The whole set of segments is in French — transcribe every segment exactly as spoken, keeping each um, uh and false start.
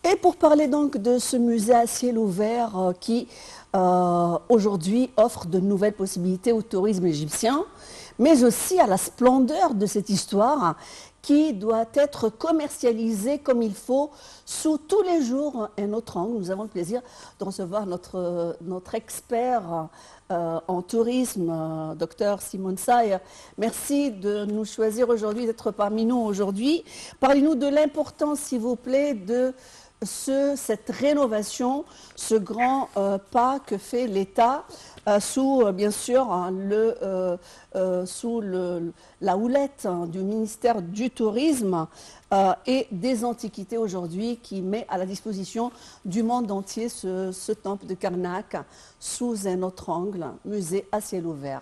Et pour parler donc de ce musée à ciel ouvert euh, qui euh, aujourd'hui offre de nouvelles possibilités au tourisme égyptien, mais aussi à la splendeur de cette histoire qui doit être commercialisée comme il faut sous tous les jours un autre angle. Nous avons le plaisir de recevoir notre, notre expert euh, en tourisme, euh, docteur Simone Sayer. Merci de nous choisir aujourd'hui, d'être parmi nous aujourd'hui. Parlez-nous de l'importance, s'il vous plaît, de ce, cette rénovation, ce grand euh, pas que fait l'État euh, sous, euh, bien sûr, hein, le, euh, euh, sous le, la houlette hein, du ministère du Tourisme euh, et des Antiquités aujourd'hui, qui met à la disposition du monde entier ce, ce temple de Karnak sous un autre angle, musée à ciel ouvert.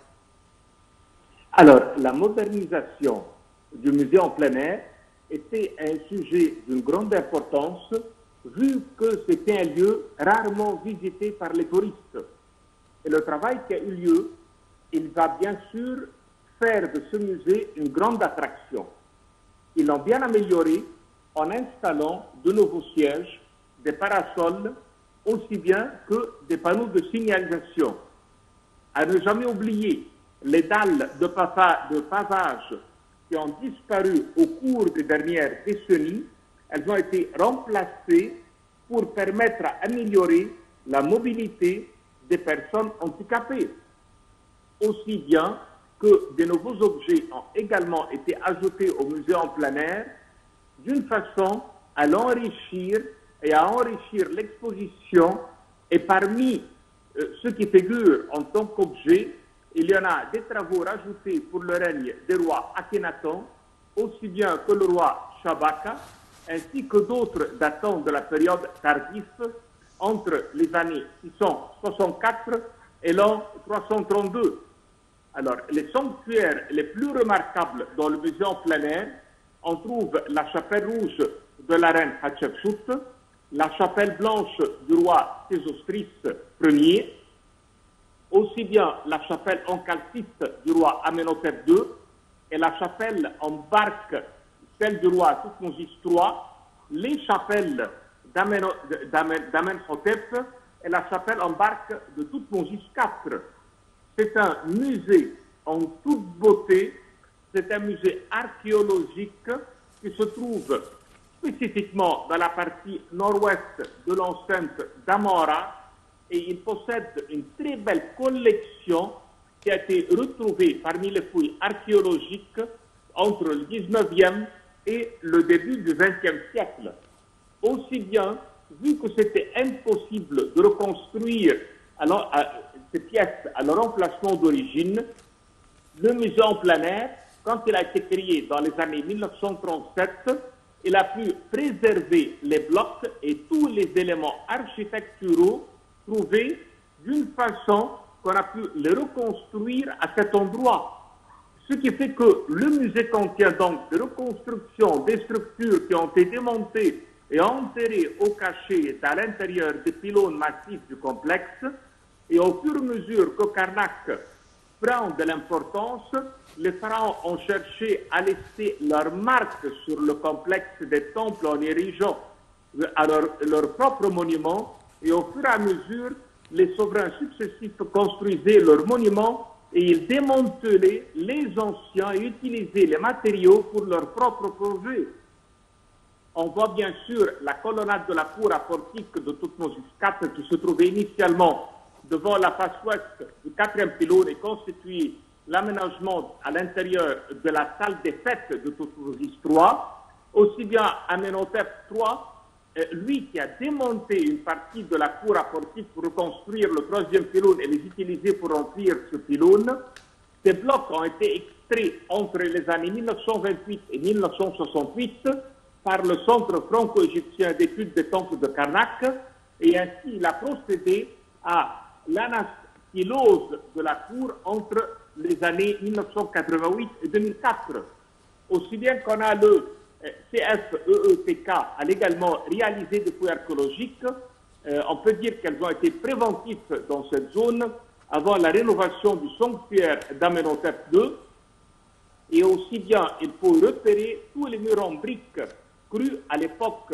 Alors, la modernisation du musée en plein air était un sujet d'une grande importance, vu que c'était un lieu rarement visité par les touristes. Et le travail qui a eu lieu, il va bien sûr faire de ce musée une grande attraction. Ils l'ont bien amélioré en installant de nouveaux sièges, des parasols, aussi bien que des panneaux de signalisation. À ne jamais oublier, les dalles de, pava de pavage qui ont disparu au cours des dernières décennies, elles ont été remplacées pour permettre à améliorer la mobilité des personnes handicapées. Aussi bien que de nouveaux objets ont également été ajoutés au musée en plein air, d'une façon à l'enrichir et à enrichir l'exposition. Et parmi euh, ceux qui figurent en tant qu'objets, il y en a des travaux rajoutés pour le règne des rois Akhenaton, aussi bien que le roi Shabaka, ainsi que d'autres datant de la période tardive entre les années six cent soixante-quatre et l'an trois cent trente-deux. Alors, les sanctuaires les plus remarquables dans le musée en plein air, on trouve la chapelle rouge de la reine Hatshepsut, la chapelle blanche du roi Sésostris Ier, aussi bien la chapelle en calcite du roi Amenhotep deux et la chapelle en barque, celle du roi Thoutmôsis trois, les chapelles d'Amenhotep et la chapelle en barque de Thoutmôsis quatre. C'est un musée en toute beauté, c'est un musée archéologique qui se trouve spécifiquement dans la partie nord-ouest de l'enceinte d'Amora, et il possède une très belle collection qui a été retrouvée parmi les fouilles archéologiques entre le dix-neuvième et le début du vingtième siècle. Aussi bien, vu que c'était impossible de reconstruire alors, à, ces pièces à leur emplacement d'origine, le musée en plein air, quand il a été créé dans les années mille neuf cent trente-sept, il a pu préserver les blocs et tous les éléments architecturaux trouvés d'une façon qu'on a pu les reconstruire à cet endroit. Ce qui fait que le musée contient donc des reconstructions des structures qui ont été démontées et enterrées au cachet à l'intérieur des pylônes massifs du complexe. Et au fur et à mesure que Karnak prend de l'importance, les pharaons ont cherché à laisser leur marque sur le complexe des temples en érigeant à leur, leur propre monument. Et au fur et à mesure, les souverains successifs construisaient leurs monuments et ils démantelaient les anciens et utilisaient les matériaux pour leurs propres projets. On voit bien sûr la colonnade de la cour à portique de Thoutmôsis quatre qui se trouvait initialement devant la face ouest du quatrième pylône et constituait l'aménagement à l'intérieur de la salle des fêtes de Thoutmôsis trois. Aussi bien Amenhotep trois, lui qui a démonté une partie de la cour à portique pour reconstruire le troisième pylône et les utiliser pour remplir ce pylône. Ces blocs ont été extraits entre les années mille neuf cent vingt-huit et mille neuf cent soixante-huit par le Centre franco-égyptien d'études des temples de Karnak, et ainsi il a procédé à l'anastylose de la cour entre les années mille neuf cent quatre-vingt-huit et deux mille quatre. Aussi bien qu'on a le C F E E T K a également réalisé des fouilles archéologiques. Euh, on peut dire qu'elles ont été préventives dans cette zone avant la rénovation du sanctuaire d'Amenhotep deux. Et aussi bien, il faut repérer tous les murs en briques crus à l'époque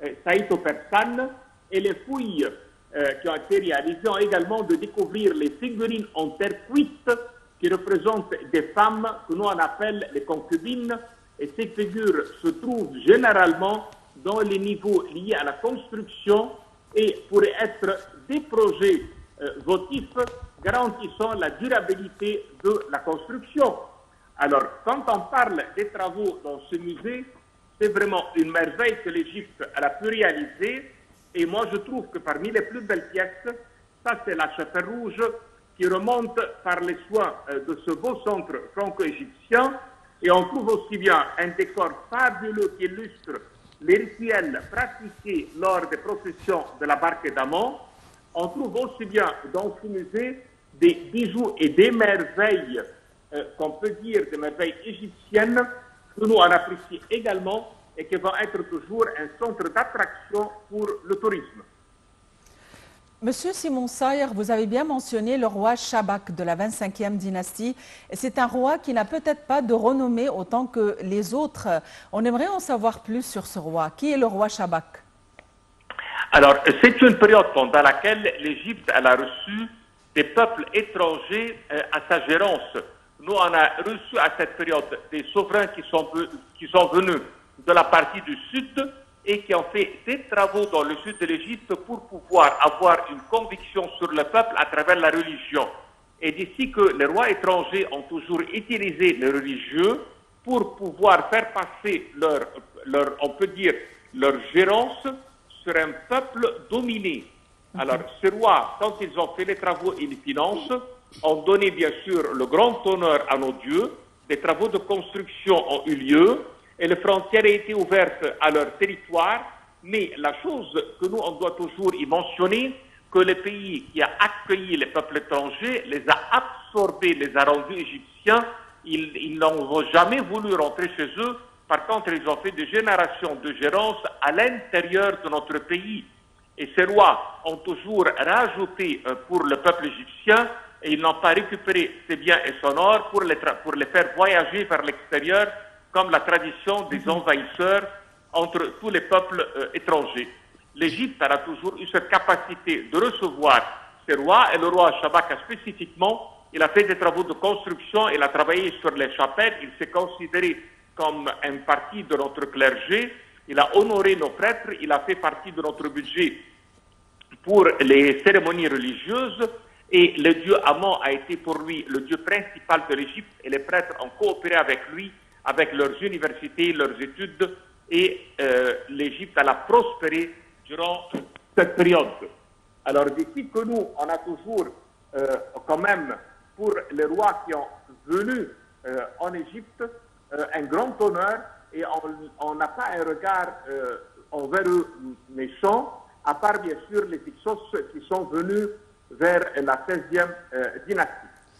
euh, saïto-persane, et les fouilles euh, qui ont été réalisées ont également de découvrir les figurines en terre cuite qui représentent des femmes que nous on appelle les concubines, et ces figures se trouvent généralement dans les niveaux liés à la construction et pourraient être des projets euh, votifs garantissant la durabilité de la construction. Alors, quand on parle des travaux dans ce musée, c'est vraiment une merveille que l'Égypte a pu réaliser. Et moi, je trouve que parmi les plus belles pièces, ça c'est la chapelle rouge qui remonte par les soins euh, de ce beau centre franco-égyptien. Et on trouve aussi bien un décor fabuleux qui illustre les rituels pratiqués lors des processions de la barque d'Amon. On trouve aussi bien dans ce musée des bijoux et des merveilles, euh, qu'on peut dire des merveilles égyptiennes, que nous on apprécie également et qui vont être toujours un centre d'attraction pour le tourisme. Monsieur Simon Sayer, vous avez bien mentionné le roi Shabak de la vingt-cinquième dynastie. C'est un roi qui n'a peut-être pas de renommée autant que les autres. On aimerait en savoir plus sur ce roi. Qui est le roi Shabak? Alors, c'est une période pendant laquelle l'Égypte a reçu des peuples étrangers euh, à sa gérance. Nous, on a reçu à cette période des souverains qui sont, qui sont venus de la partie du sud et qui ont fait des travaux dans le sud de l'Égypte pour pouvoir avoir une conviction sur le peuple à travers la religion. Et d'ici que les rois étrangers ont toujours utilisé les religieux pour pouvoir faire passer leur, leur on peut dire, leur gérance sur un peuple dominé. Alors, ces rois, quand ils ont fait les travaux et les finances, ont donné bien sûr le grand honneur à nos dieux, des travaux de construction ont eu lieu, et les frontières ont été ouvertes à leur territoire, mais la chose que nous, on doit toujours y mentionner, que le pays qui a accueilli les peuples étrangers, les a absorbés, les a rendus égyptiens, ils, ils n'ont jamais voulu rentrer chez eux. Par contre, ils ont fait des générations de gérance à l'intérieur de notre pays. Et ces rois ont toujours rajouté pour le peuple égyptien, et ils n'ont pas récupéré ses biens et son or pour les, pour les faire voyager vers l'extérieur, comme la tradition des envahisseurs entre tous les peuples euh, étrangers. L'Égypte a toujours eu cette capacité de recevoir ces rois, et le roi Shabak spécifiquement, il a fait des travaux de construction, il a travaillé sur les chapelles, il s'est considéré comme une partie de notre clergé, il a honoré nos prêtres, il a fait partie de notre budget pour les cérémonies religieuses, et le dieu Amon a été pour lui le dieu principal de l'Égypte, et les prêtres ont coopéré avec lui, avec leurs universités, leurs études, et euh, l'Égypte a prospéré durant cette période. Alors d'ici que nous, on a toujours euh, quand même, pour les rois qui ont venu euh, en Égypte, euh, un grand honneur, et on n'a pas un regard euh, envers eux méchant, à part bien sûr les Hyksos qui sont venus vers la seizième euh, dynastie.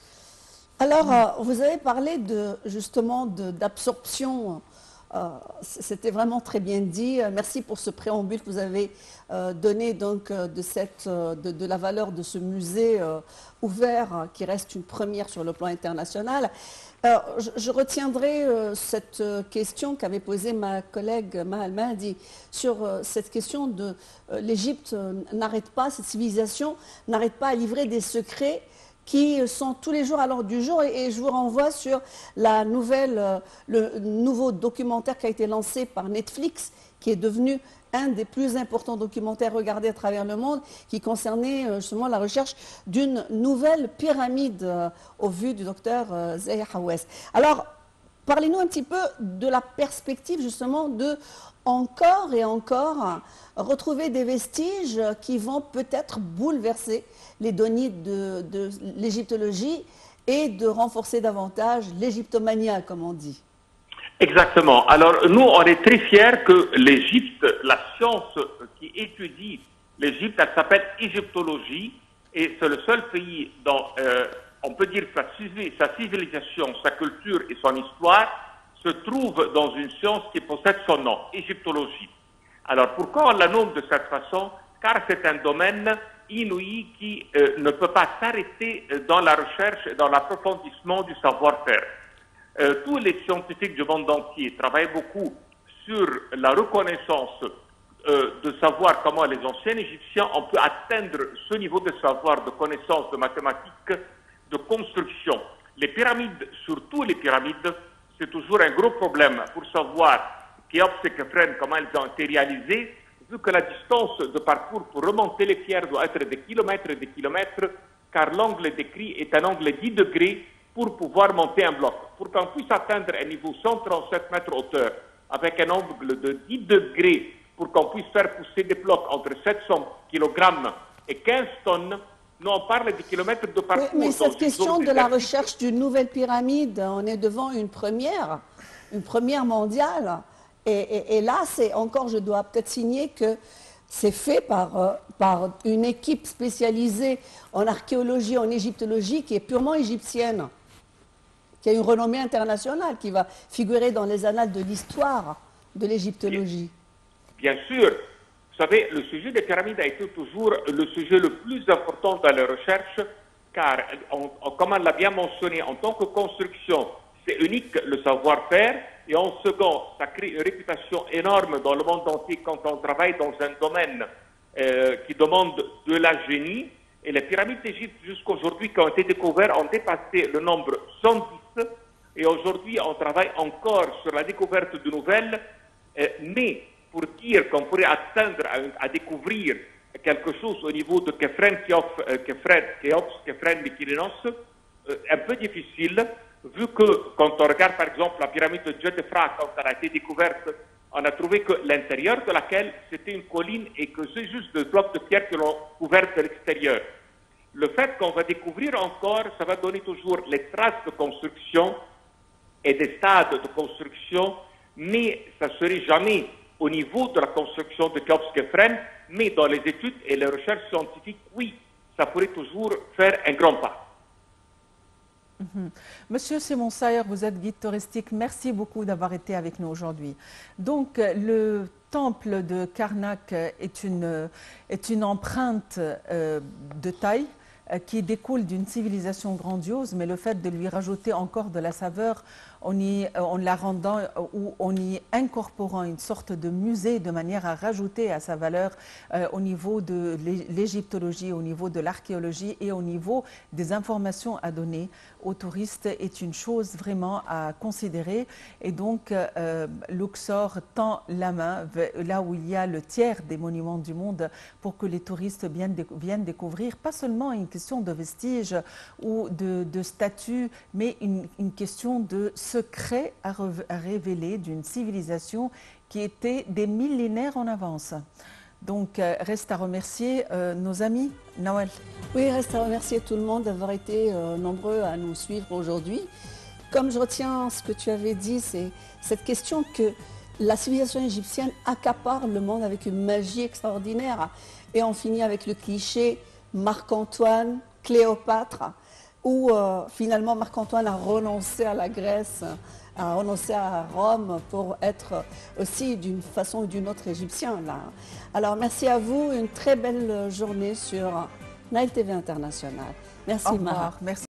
Alors, euh, vous avez parlé de, justement d'absorption. Euh, C'était vraiment très bien dit. Merci pour ce préambule que vous avez euh, donné donc, de, cette, de, de la valeur de ce musée euh, ouvert euh, qui reste une première sur le plan international. Alors, je, je retiendrai euh, cette question qu'avait posée ma collègue Mahal Mahdi sur euh, cette question de euh, l'Égypte euh, n'arrête pas, cette civilisation n'arrête pas à livrer des secrets qui sont tous les jours à l'ordre du jour, et, et je vous renvoie sur la nouvelle, euh, le nouveau documentaire qui a été lancé par Netflix, qui est devenu un des plus importants documentaires regardés à travers le monde, qui concernait euh, justement la recherche d'une nouvelle pyramide euh, au vu du docteur euh, Zahir Hawez. Alors, parlez-nous un petit peu de la perspective justement de encore et encore retrouver des vestiges qui vont peut-être bouleverser les données de, de l'égyptologie et de renforcer davantage l'égyptomania, comme on dit. Exactement. Alors, nous, on est très fiers que l'Égypte, la science qui étudie l'Égypte, elle s'appelle égyptologie, et c'est le seul pays dont, euh, on peut dire, sa, sa civilisation, sa culture et son histoire se trouvent dans une science qui possède son nom, égyptologie. Alors, pourquoi on la nomme de cette façon? Car c'est un domaine inouï qui euh, ne peut pas s'arrêter dans la recherche et dans l'approfondissement du savoir-faire. Euh, tous les scientifiques du monde entier travaillent beaucoup sur la reconnaissance euh, de savoir comment les anciens Égyptiens ont pu atteindre ce niveau de savoir, de connaissance, de mathématiques, de construction. Les pyramides, surtout les pyramides, c'est toujours un gros problème pour savoir Khéops et Khéphren, comment elles ont été réalisées, vu que la distance de parcours pour remonter les pierres doit être des kilomètres et des kilomètres, car l'angle décrit est un angle dix degrés pour pouvoir monter un bloc. Pour qu'on puisse atteindre un niveau cent trente-sept mètres hauteur, avec un angle de dix degrés, pour qu'on puisse faire pousser des blocs entre sept cents kilogrammes et quinze tonnes, nous on parle des kilomètres de parcours. Oui, mais cette question de la recherche d'une nouvelle pyramide, on est devant une première, une première mondiale. Et, et, et là, c'est encore, je dois peut-être signer que c'est fait par, euh, par une équipe spécialisée en archéologie, en égyptologie, qui est purement égyptienne, qui a une renommée internationale, qui va figurer dans les annales de l'histoire de l'égyptologie. Bien sûr. Vous savez, le sujet des pyramides a été toujours le sujet le plus important dans les recherches, car, on, on, comme on l'a bien mentionné, en tant que construction, c'est unique le savoir-faire, et en second, ça crée une réputation énorme dans le monde entier quand on travaille dans un domaine euh, qui demande de la génie. Et les pyramides d'Égypte, jusqu'à aujourd'hui, qui ont été découvertes, ont dépassé le nombre cent dix, et aujourd'hui, on travaille encore sur la découverte de nouvelles, euh, mais pour dire qu'on pourrait atteindre à, à découvrir quelque chose au niveau de Khéphren, Khéops, Khéphren, Mykinénos, euh, un peu difficile, vu que quand on regarde par exemple la pyramide de Djedefra, quand elle a été découverte, on a trouvé que l'intérieur de laquelle c'était une colline et que c'est juste des blocs de pierre qui l'ont couvert de l'extérieur. Le fait qu'on va découvrir encore, ça va donner toujours les traces de construction et des stades de construction, mais ça ne serait jamais au niveau de la construction de Khéops Khéphren, mais dans les études et les recherches scientifiques, oui, ça pourrait toujours faire un grand pas. Mmh. Monsieur Simon Sayer, vous êtes guide touristique. Merci beaucoup d'avoir été avec nous aujourd'hui. Donc, le temple de Karnak est une, est une empreinte euh, de taille euh, qui découle d'une civilisation grandiose, mais le fait de lui rajouter encore de la saveur, on y, en la rendant ou en y incorporant une sorte de musée de manière à rajouter à sa valeur euh, au niveau de l'égyptologie, au niveau de l'archéologie et au niveau des informations à donner aux touristes est une chose vraiment à considérer. Et donc, euh, Luxor tend la main là où il y a le tiers des monuments du monde pour que les touristes viennent, déc viennent découvrir, pas seulement une question de vestiges ou de, de statues, mais une, une question de secret à, à révéler d'une civilisation qui était des millénaires en avance. Donc, euh, reste à remercier euh, nos amis. Nawel. Oui, reste à remercier tout le monde d'avoir été euh, nombreux à nous suivre aujourd'hui. Comme je retiens ce que tu avais dit, c'est cette question que la civilisation égyptienne accapare le monde avec une magie extraordinaire. Et on finit avec le cliché Marc-Antoine, Cléopâtre, où euh, finalement Marc-Antoine a renoncé à la Grèce, a renoncé à Rome pour être aussi d'une façon ou d'une autre égyptien. Là. Alors merci à vous, une très belle journée sur Nile T V International. Merci Mara. Merci.